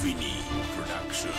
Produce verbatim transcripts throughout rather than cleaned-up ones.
Vinny Production.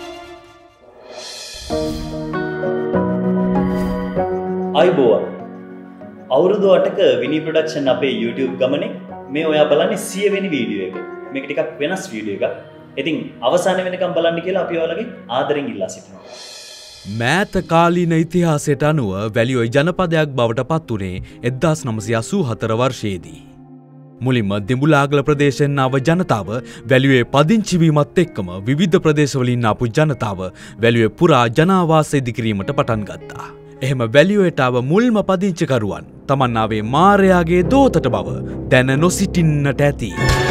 අයිබෝවන් අවුරුදු අටක විනි production අපේ YouTube ගමනේ මේ ඔයා බලන්නේ සිය වෙනි වීඩියෝ එක. මේක ටිකක් වෙනස් වීඩියෝ එකක්. ඉතින් අවසාන වෙනකම් බලන්න කියලා අපි ඔයාලගේ ආදරෙන් ඉල්ලා සිටිනවා. මෑත කාලීන ඉතිහාසයට අනුව වැලිඔය ජනපදයක් බවට පත් වුණේ එක්දාස් නවසිය අසූ හතර වර්ෂයේදී. මුලින්ම දෙඹුලාගල ප්‍රදේශයෙන් ආව ජනතාව වැලිඔයේ පදිංචි වීමත් එක්කම විවිධ ප්‍රදේශවලින් ආපු ජනතාව වැලිඔය පුරා ජනාවාස ඉදිකිරීමට පටන් ගත්තා. එහෙම වැලිඔයට ආව මුල්ම පදිංචිකරුවන් තමන් ආවේ මාරයාගේ දෝතට බව දැන නොසිටින්නට ඇති.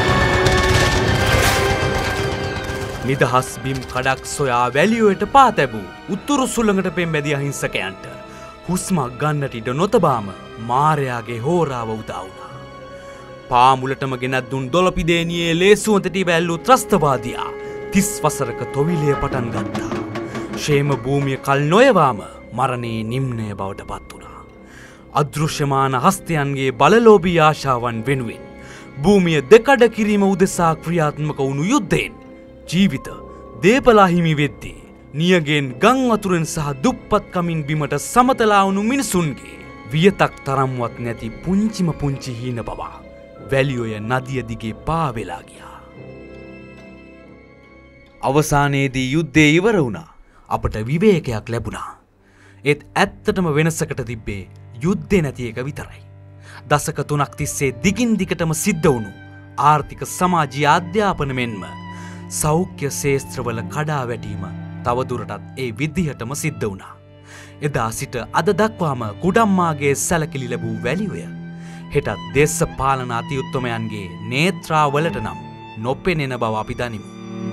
නිදහස් බිම් කඩක් සොයා වැලිඔයට පා තැබූ උතුරු සුළඟට පෙම්බැදි අහිංසකයන්ට හුස්මක් ගන්නට ඉඩ නොතබාම මාරයාගේ හෝරාව උදා වුණා. පාමුලටම ගෙනත් දුන් දොළපිදේනියේ ලේසුවතට වැල්ලූ ත්‍රස්තවාදියා තිස් වසරක තොවිලය පටන් ගත්තා. ශේම භූමිය කල් නොයවාම මරණයේ නිම්නය බවට පත් වුණා. අදෘශ්‍යමාන හස්තයන්ගේ බලලෝභී ආශාවන් වෙනුවෙන් භූමිය දෙකඩ කිරීම උදෙසා ක්‍රියාත්මක වුණු යුද්ධයෙන් ජීවිත දේපලා හිමි වෙද්දී නියගෙන් ගම් වතුරෙන් සහ දුප්පත්කමින් බිමට සමතලා වුණු මිනිසුන්ගේ වියතක් තරම්වත් නැති පුංචිම පුංචි හීන බවා වැලිඔය නදිය දිගේ පා වෙලා ගියා. අවසානයේදී යුද්ධය ඉවර වුණා. අපට විවේකයක් ලැබුණා. ඒත් ඇත්තටම වෙනසකට තිබ්බේ යුද්ධේ නැති එක විතරයි. දශක තුනක් තිස්සේ දිගින් දිගටම සිද්ධ වුණු ආර්ථික සමාජීය අධ්‍යාපන මෙන්ම සෞඛ්‍ය ශේත්‍රවල කඩා වැටීම තවදුරටත් ඒ විදිහටම සිද්ධ වුණා. එදා සිට අද දක්වාම කුඩම්මාගේ සැලකිලි ලැබූ වැලිඔය හෙටත් දේශපාලන අතිඋත්තමයන්ගේ නේත්‍රාවලට නම් නොපෙනෙන බව අපි දනිමු.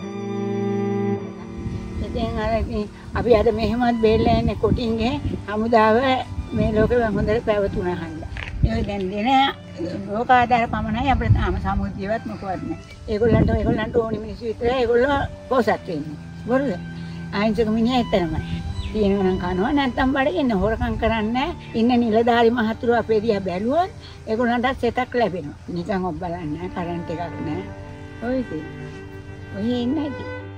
ඉතින් අර අපි අද මෙහෙමත් බේරලා ඉන්නේ කොටින්ගේ හමුදාව මේ ලෝකෙ හොඳට පැවතුණා හන්දා. ඒ දැන් දෙන ලෝක ආධාර පමණයි අපිට තාම සමුද්‍රියවත් මොකවත් නැහැ. ඒගොල්ලන්ට ඒගොල්ලන්ට ඕනි මිනිස්සු විතරයි ඒගොල්ලෝ පොසත් වෙන්නේ. බොරුද? ආයින්සක මිනිහා එතරම්යි. තියෙනවා නම් කනවා නැත්නම් බඩගින්න හොරකම් කරන්නේ ඉන්න නිලධාරි මහතුරු අපේ දිහා බැලුවොත් ඒගොල්ලන්ට සෙතක් ලැබෙනවා. නිකන් ඔබ බලන්න කරන්ට් එකක් නැහැ. ඔය ඉතින්. ඔය ඉන්නේ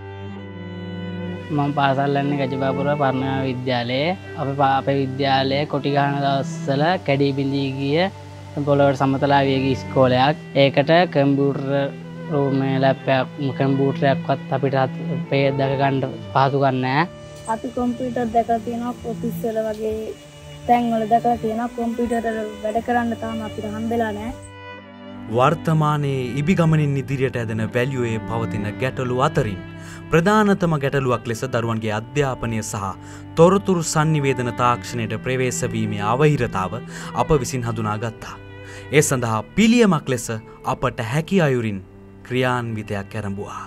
මම පාසල් යන්නේ ගජබාපුර පරණ විද්‍යාලයේ. අපේ අපේ විද්‍යාලයේ කොටි ගහන දවස්වල කැඩී බිඳී ගිය පොළොවට සමතලා විය ගිය ඉස්කෝලයක්. ඒකට කම්පියුටර් රූම් ලැබ් එකක් කම්පියුටරයක්වත් අපිට පේ දැක ගන්න පහසුකම් නැහැ. අපි කම්පියුටර් දැකලා තියෙනවා ඔෆිස් වල වගේ තැන්වල දැකලා තියෙනවා කම්පියුටර් වැඩ කරන්න තාම අපිට හම්බෙලා නැහැ. වර්තමානයේ ඉබිගමනින් ඉදිරියට ඇදෙන වැලිඔයේ පවතින ගැටලු අතරින් ප්‍රධානතම ගැටලුවක් ලෙස දරුවන්ගේ අධ්‍යාපනය සහ තොරතුරු sannivedana තාක්ෂණයට ප්‍රවේශ වීමේ අවහිරතාව අප විසින් හඳුනා ගත්තා. ඒ සඳහා පිළියමක් ලෙස අපට හැකි අයුරින් ක්‍රියාන්විතයක් ආරම්භුවා.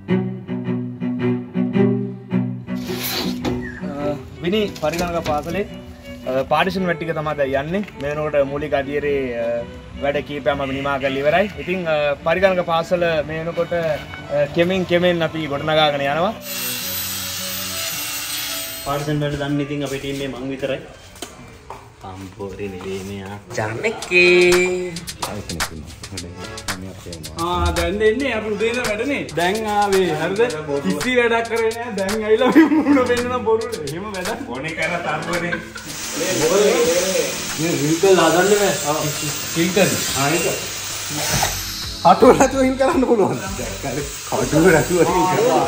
විනි පරිගණක පාසලේ පාඩිෂන් වැඩ ටික තමයි දැන් යන්නේ. මේනකොට මූලික අධ්‍යයනයේ වැඩ කීපයක්ම අපි නිමා කරලා ඉවරයි. ඉතින් පරිගණක පාසල මේනකොට කෙමෙන් කෙමෙන් අපි ගොඩනගාගෙන යනවා. පාඩිෂන් වලට දන්නේ ඉතින් අපේ ටීම් එකේ මං විතරයි. අම්පෝරේ නෙවෙයි මෙයා. ජර්නෙක්කේ. ආ දැන් දෙන්නේ අපි උදේන වැඩනේ. දැන් ආවේ හරිද? කිසි වැඩක් කරේ නෑ. දැන් ඇවිල්ලා මේ මුණ වෙන්න බොරුද? එහෙම වැඩක්. ඕනේ කරලා තරුවනේ. මේ රිල්කල් හදන්න බෑ. ආ රිල්කල්. ආ ඒක. කටුව නැතුව හිල් කරන්න පුළුවන්. කටුව නැතුව හිල් කරනවා.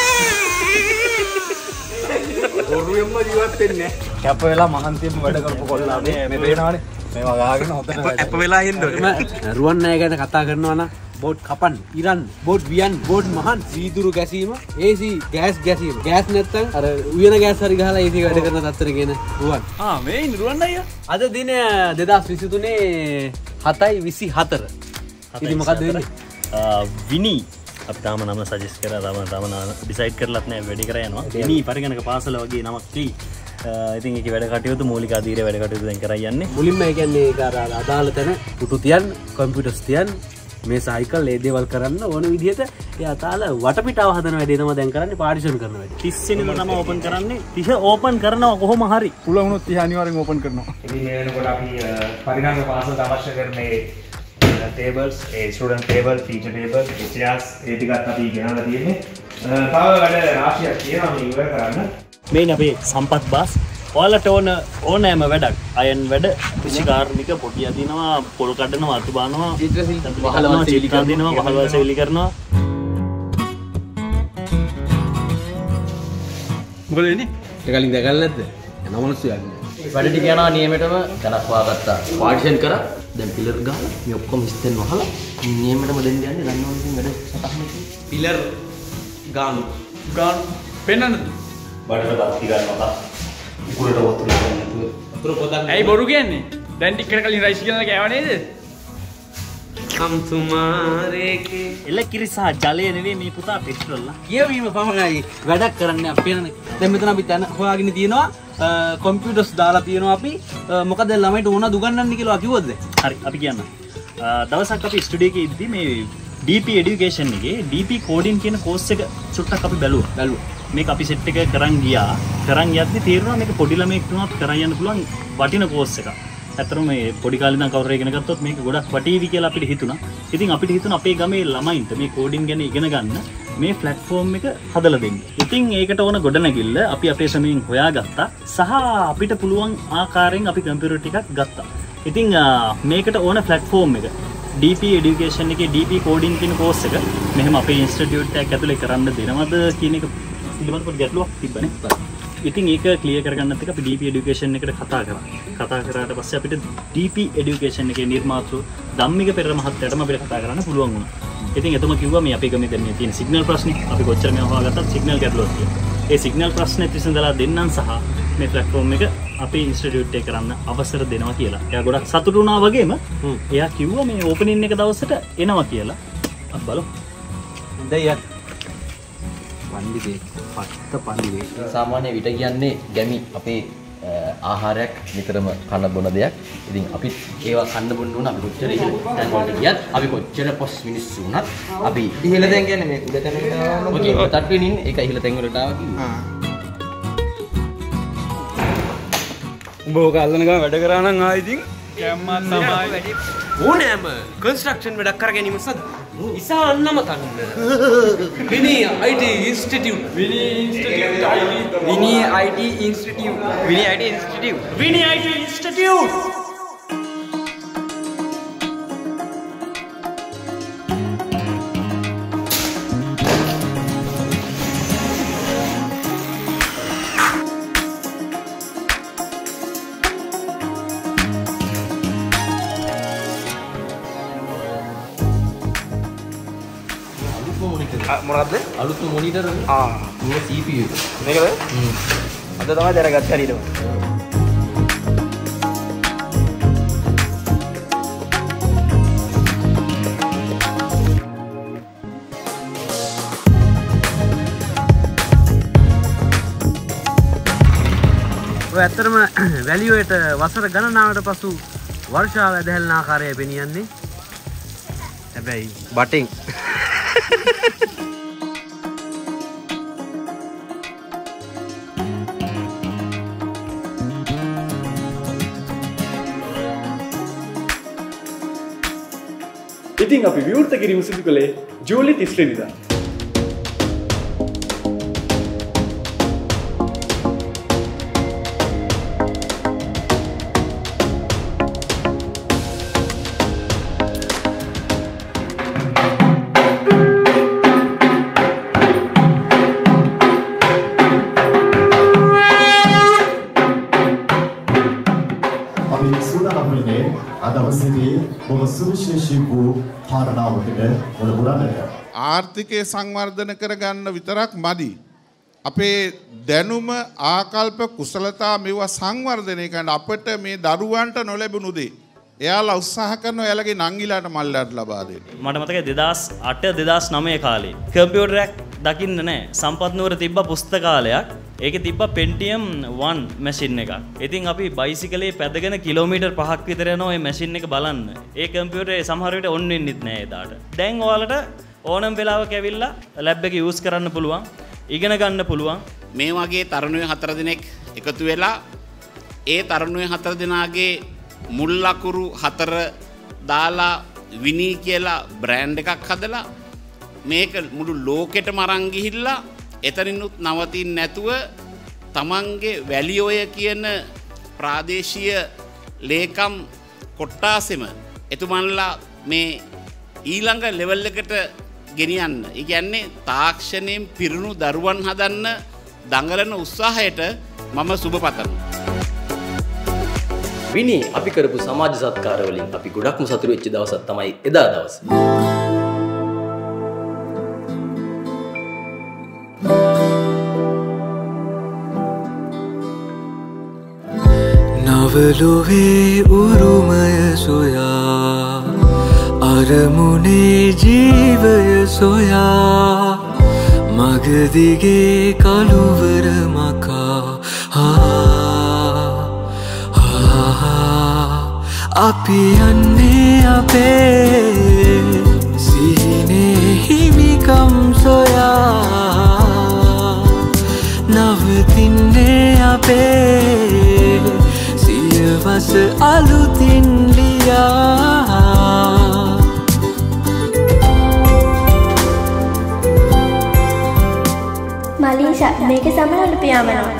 ඔරුවෙන්ම ජීවත් වෙන්නේ. කැප වෙලා මහන්සියෙන්ම වැඩ කරපු කොල්ලා මේ මේ පේනවනේ. මේවා ගාගෙන හොතට අප වෙලා ඉන්න ඕනේ. රුවන් නෑ ගැන කතා කරනවා නම් බෝඩ් කපන්න, ඉරන්න, බෝඩ් වියන්න, බෝඩ් මහන්, සීදුරු ගැසීම, ඒසී ගෑස් ගැසීම. ගෑස් නැත්තම් අර උයන ගෑස් හරි ගහලා ඒසී වැඩ කරන තත්ත්වෙට ගෙන රුවන්. ආ මේ ඉන්න රුවන් අයියා. අද දින දෙදාස් විසිතුනේ හතයි විසි හතර. ඉතින් මොකද්ද වෙන්නේ? විනි අපි තාම නම සජෙස්ට් කරලා තාම තාම ඩිසයිඩ් කරලත් නැහැ වැඩි කර යනවා. විනි පරිගණක පාසල වගේ නමක් තියෙයි. ඉතින් ඒක වැඩ කටයුතු මූලික අධීරය වැඩ කටයුතු දැන් කරා යන්නේ. මුලින්ම ඒ කියන්නේ ඒක අර අදාළ තැන පුටු තියන්, කම්පියුටර්ස් තියන්, මේ සයිකල් ඒ දේවල් කරන්න ඕන විදිහට ඒ අදාළ වටපිටාව හදන වැඩේ තමයි දැන් කරන්නේ. පාඩිෂන් කරන වැඩේ. තිස් වෙනිදා තමයි ඕපන් කරන්නේ. තිහ ඕපන් කරනවා කොහොම හරි. පුළුවන් වුණොත් තිහ අනිවාර්යෙන් ඕපන් කරනවා. ඉතින් මේ වෙනකොට අපි පරිගණක පාසලට අවශ්‍ය කරන tables, ඒ student table, teacher table, chairs ඒ ටිකත් අපි ගෙනල්ලා තියෙන්නේ. තව වැඩ රාශියක් තියෙනවා මේ ඉවර කරන්න. මේ අපේ සම්පත් බාස් ඔයාලට ඕන ඕනෑම වැඩක් අයන් වැඩ කෘෂි කාර්මික පොඩි අදිනවා පොල් කඩනවා අතු බානවා වහලවා සෙවිලි කරනවා වහලවා සෙවිලි කරනවා මොකද වෙන්නේ ඒ කලින් දැකලා නැද්ද යනවා මිනිස්සු යන්නේ වැඩ ටික යනවා නියමෙටම තනක් හොයාගත්තා පාර්ටිෂන් කරා දැන් පිලර් ගහලා මේ ඔක්කොම ස්තෙන් වහලා නියමෙටම දෙන්න යන්නේ දන්නවද ඉතින් වැඩ සටහනක පිලර් ගානු ගානු පෙන්නන්නද බඩට බත්ති ගන්නවා උකුලට වතුර ගන්න වතුර පොදක් ඇයි බොරු කියන්නේ දැන් ටිකට කලින් රයිස් කියලා කෑව නේද කම් තුමාරේකේ එල කිරිසා ජලය නෙවෙයි මේ පුතා පෙට්‍රෝල් ලා කියවීම පමණයි වැඩක් කරන්න අපේ නනේ දැන් මෙතන අපි තන හොයාගෙන තියෙනවා කම්පියුටර්ස් දාලා තියෙනවා අපි මොකද ළමයිට ඕන දුගන්නන්න කියලා කිව්වද හරි අපි කියන්න දවසක් අපි ස්ටුඩියෝ එකේ ඉද්දි මේ D P education එකේ D P coding කියන කෝස් එක චුට්ටක් අපි බැලුවා බැලුවා මේක අපි සෙට් එක කරන් ගියා කරන් යද්දි තේරුණා මේක පොඩි ළමයෙක් වුණත් කරන් යන්න පුළුවන් වටින කෝස් එකක්. ඇත්තටම මේ පොඩි කාලේ ඉඳන් කවුරු ඉගෙන ගත්තොත් මේක ගොඩක් වටීවි කියලා අපිට හිතුණා. ඉතින් අපිට හිතුණා අපේ ගමේ ළමයින්ට මේ කෝඩින් ගැන ඉගෙන ගන්න මේ ප්ලැට්ෆෝම් එක හදලා දෙන්න. ඉතින් ඒකට ඕන ගොඩනැගිල්ල අපි අපේ ශ්‍රමයෙන් හොයාගත්තා සහ අපිට පුළුවන් ආකාරයෙන් අපි කම්පියුටර් ටිකක් ගත්තා. ඉතින් මේකට ඕන ප්ලැට්ෆෝම් එක D P education එකේ D P coding කියන කෝස් එක මෙහෙම අපේ ඉන්ස්ටිටියුට් එකක් ඇතුලේ කරන්න දෙනවද කියන එක පිළිබඳව පොඩි ගැටලුවක් තිබ්බනේ. ඉතින් ඒක ක්ලියර් කරගන්නත් එක අපි D P education එකට කතා කරා. කතා කරාට පස්සේ අපිට D P education එකේ නිර්මාතෘ ධම්මික පෙරේර මහත්තයාටම අපිට කතා කරන්න පුළුවන් වුණා. ඉතින් එතුමා කිව්වා මේ අපේ ගමේ දැන් මේ තියෙන සිග්නල් ප්‍රශ්නේ අපි කොච්චර මේව හොයාගත්තත් සිග්නල් ගැටලුවක් තියෙනවා. ඒ සිග්නල් ප්‍රශ්නේ විසඳලා දෙන්නම් සහ මේ ප්ලැට්ෆෝම් එක අපේ ඉන්ස්ටිටියුට් එකේ කරන්න අවසර දෙනවා කියලා. එයා ගොඩක් සතුටු වුණා වගේම එයා කිව්වා මේ ඕපනින් එක දවසට එනවා කියලා. අපි බලමු. හොඳයි යක්. පන්දිගේ පත්ත පන්දිගේ සාමාන්‍ය විට කියන්නේ ගැමි අපේ ආහාරයක් නිතරම කන්න බොන දෙයක්. ඉතින් අපිත් ඒවා කන්න බොන්න ඕන අපි කොච්චර ඉහළ තැන් වලට ගියත් අපි කොච්චර පොස් මිනිස්සු වුණත් අපි ඉහළ තැන් කියන්නේ මේ උඩ තැනකට ආවම ඔකේ තට්ටුවෙන් ඉන්නේ ඒක ඉහළ තැන් වලට ආවා කිව්වා. උඹ ඔක අල්ලන ගම වැඩ කරා නම් ආ ඉතින් කැම්මත් තමයි ඕනෑම කන්ස්ට්‍රක්ෂන් වැඩක් කර ගැනීම සඳහා ඉසා අන්නම තන්න විනී I T Institute විනී ඉන්ස්ටිටියුට් විනී I T Institute විනී I T Institute විනී I T Institute මොනවද අලුත් මොනිටර් ආ මේ C P U මේකද හ්ම් අද තමයි දැනගත්තේ හරියටම ඔය ඇත්තටම වැලියුවට වසර ගණනාවකට පසු වර්ෂාව ඇදහැල්න ආකාරය පෙනියන්නේ හැබැයි බටින් ඉතින් අපි විවෘත කිරීම සිදු කළේ ජූලි තිස් වෙනිදා. ආර්ථිකය සංවර්ධන කරගන්න විතරක් මදි. අපේ දැනුම ආකල්ප කුසලතා මෙවුවා සංවර්ධනය කරන්න අපට මේ දරුවන්ට නොලැබුණු දේ. එයාලා උත්සාහ කරනවා එයාලගේ නංගිලාට මල්ලට ලබා දෙන්න. මට මතකයි දෙදාස් අට දෙදාස් නවය කාලේ කම්පියුටරයක් දකින්න නැහැ. සම්පත් නුවර තිබ්බ පුස්තකාලයක්. ඒකේ තිබ්බ Pentium one මැෂින් එකක්. ඉතින් අපි බයිසිකලේ පැදගෙන කිලෝමීටර් පහක් විතර යනවා ওই මැෂින් එක බලන්න. ඒ කම්පියුටරේ සමහර විට ඔන් වෙන්නෙත් නැහැ එදාට. දැන් ඔයාලට ඕනම වෙලාවක ඇවිල්ලා ලැබ් එක යූස් කරන්න පුළුවන්. ඉගෙන ගන්න පුළුවන්. මේ වගේ තරුණයෝ හතර දෙනෙක් එකතු වෙලා ඒ තරුණයෝ හතර දෙනාගේ මුල් ලකුරු හතර දාලා විනී කියලා බ්‍රෑන්ඩ් එකක් හදලා මේක මුළු ලෝකෙටම අරන් ගිහිල්ලා එතනිනුත් නවතින්නේ නැතුව තමන්ගේ වැලියෝය කියන ප්‍රාදේශීය ලේකම් කොට්ටාසෙම එතුමන්ලා මේ ඊළඟ ලෙවල් එකට ගෙනියන්න. ඒ කියන්නේ තාක්ෂණයෙන් පිරුණු දරුවන් හදන්න දඟලන උත්සාහයට මම සුබ පතනවා. විනී අපි කරපු සමාජ සත්කාර වලින් අපි ගොඩක්ම සතුටු වෙච්ච දවසක් තමයි එදා දවස. නවලොවේ උරුමය සොයා අරමුණේ ජීවය සොයා මගදිගේ කළුවර මකා අපි යන්නේ අපේ සිහිනේ හිමිකම් සොයා නවතින්නේ අපේ සියවස අලුතින් ලියා මලීෂා මේකේ සමහරවල් පියාඹනවා.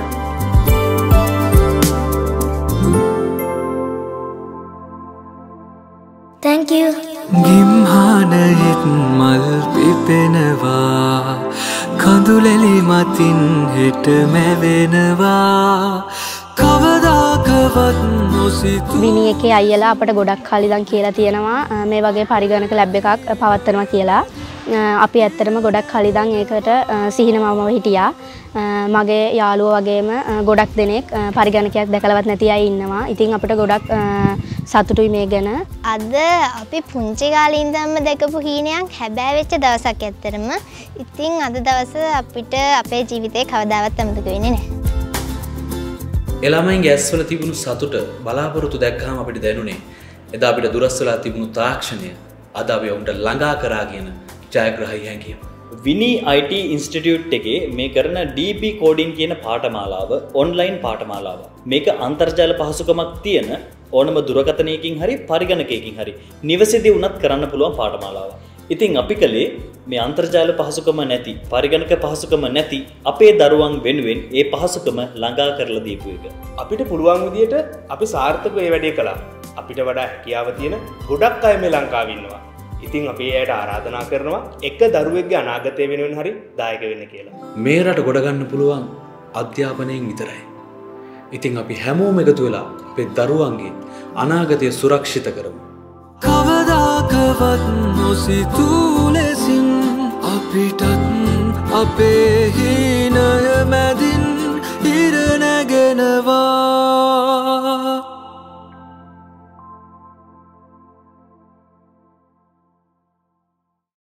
Thank you. ගිම්හානයෙත් මල් පිපෙනවා කඳුලෙලි මතින් හෙට මැවෙනවා කවදාකවත් නොසිතු විනී එකේ අයියලා අපට ගොඩක් කල් ඉඳන් කියලා තියෙනවා මේ වගේ පරිගණක ලැබ් එකක් පවත්වනවා කියලා. අපි ඇත්තටම ගොඩක් කල් ඉඳන් ඒකට සිහිනමවම හිටියා. මගේ යාළුවෝ වගේම ගොඩක් දෙනෙක් පරිගණකයක් දැකලවත් නැති අය ඉන්නවා. ඉතින් අපිට ගොඩක් සතුටුයි මේ ගැන. අද අපි පුංචි කාලේ ඉඳන්ම දැකපු හීනයක් හැබෑ වෙච්ච දවසක් ඇත්තටම. ඉතින් අද දවස අපිට අපේ ජීවිතේ කවදාවත් අමතක වෙන්නේ නැහැ. එළමයින්ගේ ඇස්වල තිබුණු සතුට බලාපොරොත්තු දැක්කහම අපිට දැනුනේ එදා අපිට දුරස් වෙලා තිබුණු තාක්ෂණය අද අපි උන්ට ළඟා කරා කියන ජයග්‍රහී හැඟීම. විනී I T ඉන්ස්ටිටියුට් එකේ මේ කරන D B කෝඩින් කියන පාඨමාලාව ඔන්ලයින් පාඨමාලාව. මේක අන්තර්ජාල පහසුකමක් තියෙන ඕනම දුරකථනයකින් හරි පරිගණකයකින් හරි නිවසේදී වුණත් කරන්න පුළුවන් පාඨමාලාවක්. ඉතින් අපි කලේ මේ අන්තර්ජාල පහසුකම නැති පරිගණක පහසුකම නැති අපේ දරුවන් වෙනුවෙන් ඒ පහසුකම ළඟා කරලා දීපු එක. අපිට පුළුවන් විදියට අපි සාර්ථකව මේ වැඩේ කළා. අපිට වඩා හැකියාව තියෙන ගොඩක් අය මේ ලංකාවේ ඉන්නවා. ඉතින් අපි එයාට ආරාධනා කරනවා එක දරුවෙක්ගේ අනාගතය වෙනුවෙන් හරි දායක වෙන්න කියලා. මේ රට ගොඩ ගන්න පුළුවන් අධ්‍යාපනයෙන් විතරයි. ඉතින් අපි හැමෝම එකතු වෙලා අපේ දරුවන්ගේ අනාගතය සුරක්ෂිත කරමු. කවදාකවත් නොසිතූ ලෙසින් අපිටත් අපේ